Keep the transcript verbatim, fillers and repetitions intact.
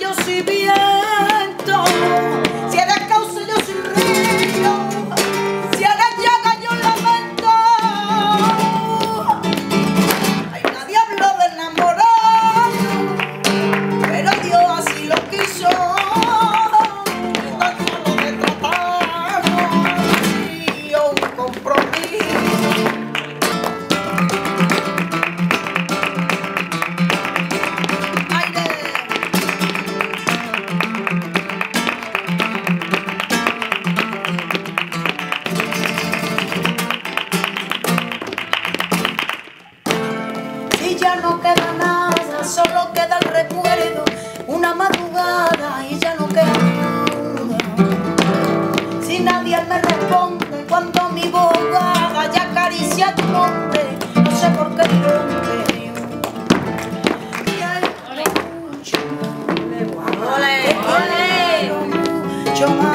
yo soy viento, si eres causa yo soy río, si eres llaga yo lamento. Ay, nadie habló de enamorar, pero Dios así lo quiso. Tan solo de tratarnos y un compromiso. Y ya no queda nada, solo queda el recuerdo, una madrugada y ya no queda nada. Si nadie me responde cuando mi boca ya acaricia tu nombre, no sé por qué rompe. Te quiero mucho más.